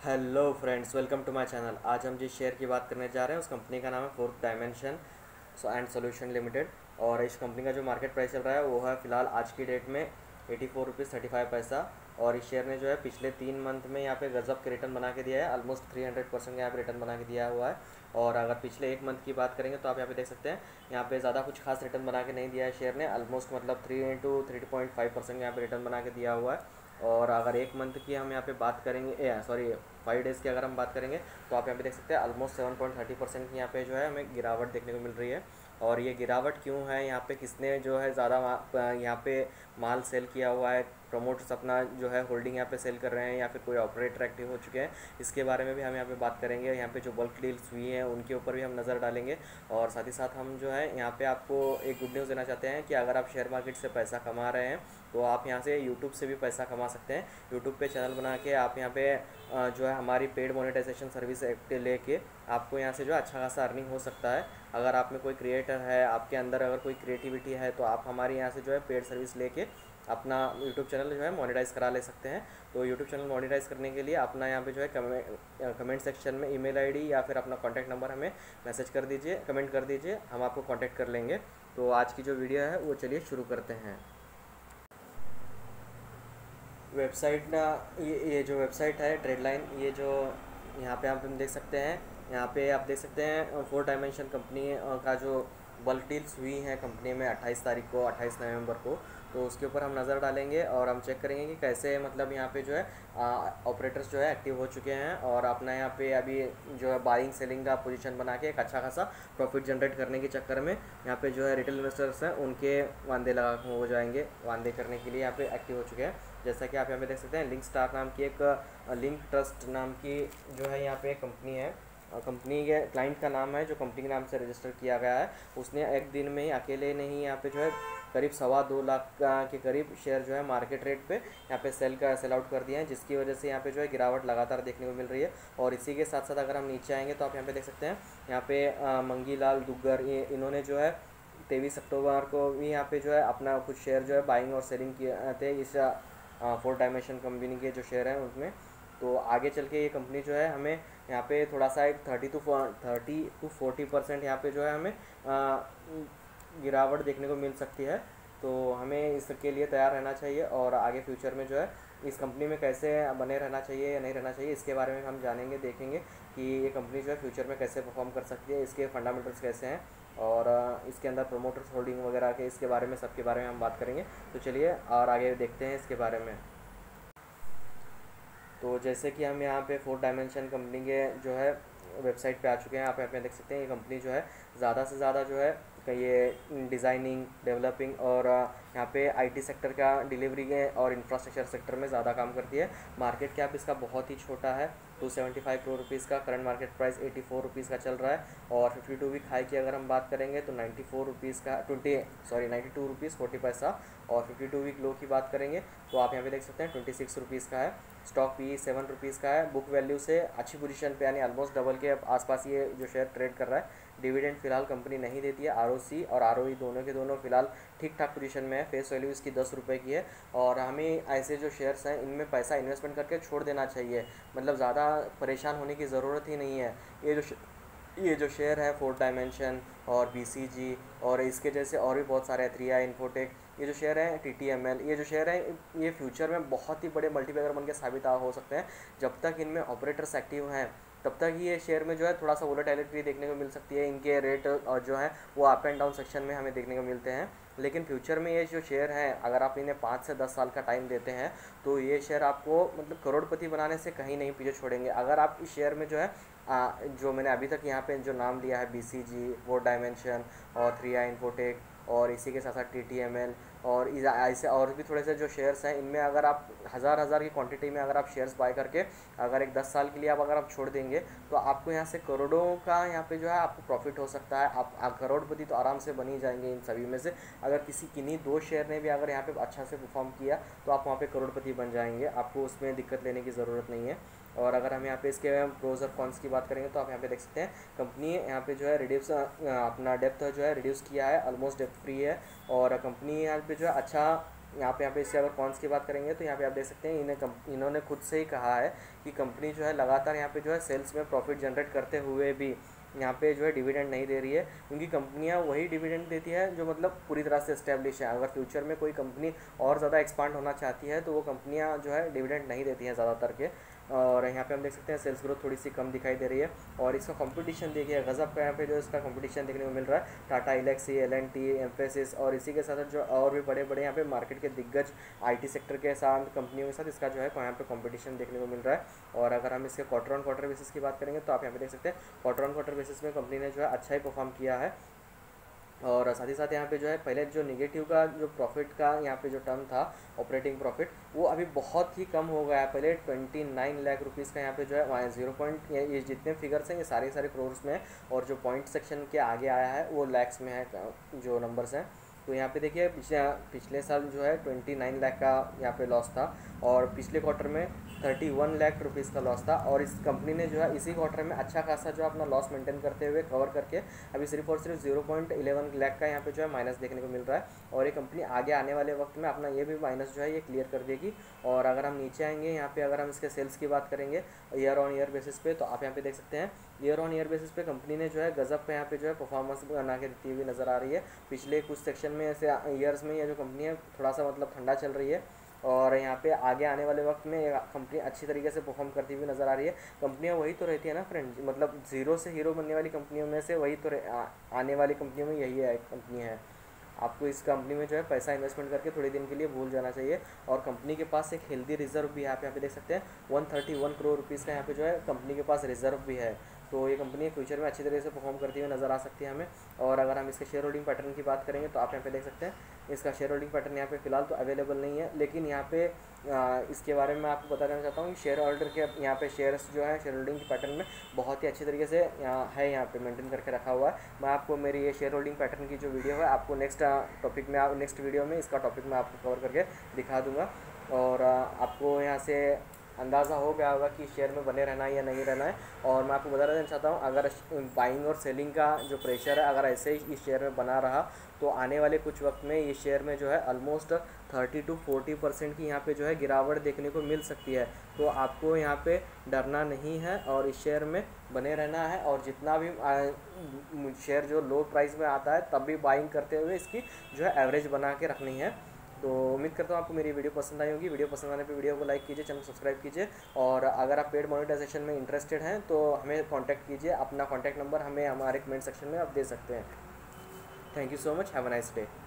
Hello friends, welcome to my channel. आज हम जिस शेयर की बात करने जा रहे हैं उस कंपनी का नाम है fourth dimension and solution limited. और इस कंपनी का जो मार्केट प्राइस चल रहा है वो है फ़िलहाल आज की डेट में 84 रुपीज़ 35 पैसा। और इस शेयर ने जो है पिछले 3 मंथ में यहाँ पे गजब के रिटर्न बना के दिया है। ऑलमोस्ट 300% का यहाँ पे रिटर्न बना के दिया हुआ है। और अगर पिछले 1 मंथ की बात करेंगे तो आप यहाँ पे देख सकते हैं, यहाँ पे ज़्यादा कुछ खास रिटर्न बना के नहीं दिया है शेयर ने। ऑलमोस्ट मतलब 3 to 3.5% यहाँ पे रिटर्न बना के दिया हुआ है। और अगर 1 मंथ की हम यहाँ पे बात करेंगे, सॉरी 5 डेज़ की अगर हम बात करेंगे तो आप यहाँ पे देख सकते हैं ऑलमोस्ट 7.30% की यहाँ पे जो है हमें गिरावट देखने को मिल रही है। और ये गिरावट क्यों है, यहाँ पे किसने जो है ज़्यादा यहाँ पे माल सेल किया हुआ है, प्रमोटर्स अपना जो है होल्डिंग यहाँ पे सेल कर रहे हैं या फिर कोई ऑपरेटर एक्टिव हो चुके हैं, इसके बारे में भी हम यहाँ पे बात करेंगे। यहाँ पे जो बल्क डील्स हुई हैं उनके ऊपर भी हम नज़र डालेंगे। और साथ ही साथ हम जो है यहाँ पे आपको एक गुड न्यूज़ देना चाहते हैं कि अगर आप शेयर मार्केट से पैसा कमा रहे हैं तो आप यहाँ से यूट्यूब से भी पैसा कमा सकते हैं। यूट्यूब पे चैनल बना के आप यहाँ पे जो है हमारी पेड मोनेटाइजेशन सर्विस लेके आपको यहाँ से जो है अच्छा खासा अर्निंग हो सकता है। अगर आप में कोई क्रिएटर है, आपके अंदर अगर कोई क्रिएटिविटी है, तो आप हमारे यहाँ से जो है पेड सर्विस लेके अपना यूट्यूब चैनल जो है मोनेटाइज करा ले सकते हैं। तो यूट्यूब चैनल मोनेटाइज करने के लिए अपना यहाँ पे जो है कमेंट सेक्शन में ईमेल आईडी या फिर अपना कॉन्टैक्ट नंबर हमें मैसेज कर दीजिए, कमेंट कर दीजिए, हम आपको कॉन्टैक्ट कर लेंगे। तो आज की जो वीडियो है वो चलिए शुरू करते हैं। वेबसाइट ना, ये जो वेबसाइट है ट्रेडलाइन, ये जो यहाँ पे आप हम देख सकते हैं, यहाँ पे आप देख सकते हैं फोर डायमेंशन कंपनी का जो बल्क डील्स हुई हैं कंपनी में 28 तारीख को, 28 नवंबर को। तो उसके ऊपर हम नज़र डालेंगे और हम चेक करेंगे कि कैसे मतलब यहाँ पे जो है ऑपरेटर्स जो है एक्टिव हो चुके हैं और अपना यहाँ पे अभी जो है बाइंग सेलिंग का पोजीशन बना के एक अच्छा खासा प्रॉफिट जनरेट करने के चक्कर में यहाँ पे जो है रिटेल इन्वेस्टर्स हैं उनके वांदे लगा हो जाएंगे, वांदे करने के लिए यहाँ पे एक्टिव हो चुके हैं। जैसा कि आप यहाँ पे देख सकते हैं, लिंक स्टार नाम की एक लिंक ट्रस्ट नाम की जो है यहाँ पे कंपनी है। कंपनी के क्लाइंट का नाम है जो कंपनी के नाम से रजिस्टर किया गया है, उसने एक दिन में ही अकेले नहीं यहाँ पे जो है करीब 2.25 लाख के करीब शेयर जो है मार्केट रेट पे यहाँ पे सेल आउट कर दिए हैं, जिसकी वजह से यहाँ पे जो है गिरावट लगातार देखने को मिल रही है। और इसी के साथ साथ अगर हम नीचे आएंगे तो आप यहाँ पे देख सकते हैं, यहाँ पे मंगी लाल दुग्गर ये इन्होंने जो है 23 अक्टूबर को भी यहाँ पे जो है अपना कुछ शेयर जो है बाइंग और सेलिंग किए थे इस फोर डायमेंशन कंपनी के जो शेयर हैं उनमें। तो आगे चल के ये कंपनी जो है हमें यहाँ पे थोड़ा सा एक 30 to 40% यहाँ पे जो है हमें गिरावट देखने को मिल सकती है। तो हमें इसके लिए तैयार रहना चाहिए और आगे फ्यूचर में जो है इस कंपनी में कैसे बने रहना चाहिए या नहीं रहना चाहिए, इसके बारे में हम जानेंगे, देखेंगे कि ये कंपनी जो है फ्यूचर में कैसे परफॉर्म कर सकती है, इसके फंडामेंटल्स कैसे हैं और इसके अंदर प्रोमोटर्स होल्डिंग वगैरह के इसके बारे में, सबके बारे में हम बात करेंगे। तो चलिए और आगे देखते हैं इसके बारे में। तो जैसे कि हम यहाँ पे फोर डायमेंशन कंपनी के जो है वेबसाइट पे आ चुके हैं। आप यहाँ पे देख सकते हैं ये कंपनी जो है ज़्यादा से ज़्यादा जो है ये डिज़ाइनिंग, डेवलपिंग और यहाँ पे आईटी सेक्टर का डिलीवरी के और इंफ्रास्ट्रक्चर सेक्टर में ज़्यादा काम करती है। मार्केट कैप इसका बहुत ही छोटा है, 275 करोड़ रुपीज़ का। करंट मार्केट प्राइस 84 रुपीज़ का चल रहा है। और 52 वीक हाई की अगर हम बात करेंगे तो 94 रुपीज़ का 92 रुपीज़ 40 पैसा। और 52 वीक लो की बात करेंगे तो आप यहाँ पे देख सकते हैं 26 रुपीज़ का है। स्टॉक पी 7 रुपीज़ का है। बुक वैल्यू से अच्छी पोजीशन पे यानी ऑलमोस्ट डबल के आसपास ये जो शेयर ट्रेड कर रहा है। डिविडेंड फिलहाल कंपनी नहीं देती है। आरओसी और आरओई दोनों के दोनों फिलहाल ठीक ठाक पोजीशन में है। फेस वैल्यू इसकी 10 रुपये की है। और हमें ऐसे जो शेयर्स हैं इनमें पैसा इन्वेस्टमेंट करके छोड़ देना चाहिए, मतलब ज़्यादा परेशान होने की ज़रूरत ही नहीं है। ये जो शेयर है फोर्थ डायमेंशन और बीसीजी और इसके जैसे और भी बहुत सारे 3i इन्फोटेक, ये जो शेयर है टीटीएमएल, ये जो शेयर है ये फ्यूचर में बहुत ही बड़े मल्टीप्लेयर बन के साबित हो सकते हैं। जब तक इनमें ऑपरेटर्स एक्टिव हैं तब तक ही ये शेयर में जो है थोड़ा सा वोलेटिलिटी देखने को मिल सकती है। इनके रेट और जो है वो अप एंड डाउन सेक्शन में हमें देखने को मिलते हैं। लेकिन फ्यूचर में ये जो शेयर हैं अगर आप इन्हें 5 से 10 साल का टाइम देते हैं तो ये शेयर आपको मतलब करोड़पति बनाने से कहीं नहीं पीछे छोड़ेंगे। अगर आप इस शेयर में जो है जो मैंने अभी तक यहाँ पे जो नाम लिया है बीसीजी, फोर डायमेंशन और 3i इन्फोटेक और इसी के साथ साथ टीटीएमएल और ऐसे और भी थोड़े से जो शेयर्स हैं, इनमें अगर आप हज़ार की क्वांटिटी में अगर आप शेयर्स बाय करके अगर एक 10 साल के लिए अगर आप छोड़ देंगे तो आपको यहाँ से करोड़ों का यहाँ पे जो है आपको प्रॉफिट हो सकता है। आप करोड़पति तो आराम से बन ही जाएंगे इन सभी में से। अगर किसी किन्हीं 2 शेयर ने भी अगर यहाँ पे अच्छा से परफॉर्म किया तो आप वहाँ पे करोड़पति बन जाएंगे, आपको उसमें दिक्कत लेने की ज़रूरत नहीं है। और अगर हम यहाँ पे इसके प्रोज और कॉन्स की बात करेंगे तो आप यहाँ पे देख सकते हैं कंपनी यहाँ पे जो है रिड्यूस अपना डेप्थ जो है रिड्यूस किया है, ऑलमोस्ट डेप्थ फ्री है। और कंपनी यहाँ पे जो है अच्छा यहाँ पे इससे अगर कॉन्स की बात करेंगे तो यहाँ पे आप देख सकते हैं इन्होंने खुद से ही कहा है कि कंपनी जो है लगातार यहाँ पे जो है सेल्स में प्रॉफिट जनरेट करते हुए भी यहाँ पे जो है डिविडेंड नहीं दे रही है, क्योंकि कंपनियाँ वही डिविडेंड देती है जो मतलब पूरी तरह से एस्टेब्लिश है। अगर फ्यूचर में कोई कंपनी और ज़्यादा एक्सपांड होना चाहती है तो वो कंपनियाँ जो है डिविडेंड नहीं देती हैं ज़्यादातर के। और यहाँ पे हम देख सकते हैं सेल्स ग्रोथ थोड़ी सी कम दिखाई दे रही है। और इसका कंपटीशन देखिए गज़ब का यहाँ पे जो इसका कंपटीशन देखने को मिल रहा है, टाटा एलेक्सी, एल&टी, एम्फेसिस और इसी के साथ जो और भी बड़े बड़े यहाँ पे मार्केट के दिग्गज आईटी सेक्टर के साथ कंपनियों के साथ इसका जो है यहाँ पे कंपटीशन देखने को मिल रहा है। और अगर हम इसके क्वार्टर ऑन क्वार्टर बेसिस की बात करेंगे तो आप यहाँ पे देख सकते हैं क्वार्टर ऑन क्वार्टर बेसिस में कंपनी ने जो है अच्छा ही परफॉर्म किया है। और साथ ही साथ यहाँ पे जो है पहले जो निगेटिव का जो प्रॉफिट का यहाँ पे जो टर्म था ऑपरेटिंग प्रॉफिट, वो अभी बहुत ही कम हो गया है। पहले 29 लाख रुपीज़ का यहाँ पे जो है वहाँ 0 पॉइंट, ये जितने फिगर्स हैं ये सारे सारे करोर्स में है, और जो पॉइंट सेक्शन के आगे आया है वो लैक्स में है जो नंबर्स हैं। तो यहाँ पे देखिए पिछले साल जो है 29 लाख का यहाँ पे लॉस था, और पिछले क्वार्टर में 31 लाख रुपीज़ का लॉस था। और इस कंपनी ने जो है इसी क्वार्टर में अच्छा खासा जो अपना लॉस मेंटेन करते हुए कवर करके अभी सिर्फ और सिर्फ 0.11 लाख का यहाँ पे जो है माइनस देखने को मिल रहा है। और ये कंपनी आगे आने वाले वक्त में अपना ये भी माइनस जो है ये क्लियर कर देगी। और अगर हम नीचे आएंगे यहाँ पे, अगर हम इसके सेल्स की बात करेंगे ईयर ऑन ईयर बेसिस पे, तो आप यहाँ पे देख सकते हैं ईयर ऑन ईयर बेसिस पे कंपनी ने जो है गजब का यहाँ पे जो है परफॉर्मेंस बना के देती हुई नज़र आ रही है। पिछले कुछ सेक्शन में ऐसे ईयर्स में ये जो कंपनी है थोड़ा सा मतलब ठंडा चल रही है, और यहाँ पे आगे आने वाले वक्त में ये कंपनी अच्छी तरीके से परफॉर्म करती हुई नज़र आ रही है। कंपनियाँ वही तो रहती है ना फ्रेंड, मतलब ज़ीरो से हीरो बनने वाली कंपनियों में से वही तो आने वाली कंपनियों में यही है कंपनी है। आपको इस कंपनी में जो है पैसा इन्वेस्टमेंट करके थोड़े दिन के लिए भूल जाना चाहिए। और कंपनी के पास एक हेल्दी रिजर्व भी है, आप यहाँ पे देख सकते हैं 131 करोड़ रुपीज़ का यहाँ पे जो है कंपनी के पास रिजर्व भी है। तो ये कंपनी फ्यूचर में अच्छी तरीके से परफॉर्म करती हुई नज़र आ सकती है हमें। और अगर हम इसके शेयर होल्डिंग पैटर्न की बात करेंगे तो आप यहाँ पे देख सकते हैं इसका शेयर होल्डिंग पैटर्न यहाँ पे फिलहाल तो अवेलेबल नहीं है, लेकिन यहाँ पे इसके बारे में आपको बता देना चाहता हूँ कि शेयर होल्डर के यहाँ पे शेयर्स जो है शेयर होल्डिंग के पैटर्न में बहुत ही अच्छी तरीके से यहाँ पे मेंटेन करके रखा हुआ है। मैं आपको मेरी ये शेयर होल्डिंग पैटर्न की जो वीडियो है आपको नेक्स्ट टॉपिक में नेक्स्ट वीडियो में इसका टॉपिक मैं आपको कवर करके दिखा दूँगा। और आपको यहाँ से अंदाज़ा हो गया होगा कि शेयर में बने रहना है या नहीं रहना है। और मैं आपको बता देना चाहता हूँ अगर बाइंग और सेलिंग का जो प्रेशर है अगर ऐसे ही इस शेयर में बना रहा तो आने वाले कुछ वक्त में ये शेयर में जो है ऑलमोस्ट 30 to 40% की यहाँ पे जो है गिरावट देखने को मिल सकती है। तो आपको यहाँ पे डरना नहीं है और इस शेयर में बने रहना है, और जितना भी शेयर जो लो प्राइस में आता है तब भी बाइंग करते हुए इसकी जो है एवरेज बना के रखनी है। तो उम्मीद करता हूँ आपको मेरी वीडियो पसंद आई होगी। वीडियो पसंद आने पे वीडियो को लाइक कीजिए, चैनल सब्सक्राइब कीजिए, और अगर आप पेड मोनेटाइजेशन में इंटरेस्टेड हैं तो हमें कांटेक्ट कीजिए। अपना कांटेक्ट नंबर हमें हमारे कमेंट सेक्शन में आप दे सकते हैं। Thank you so much, have a nice day.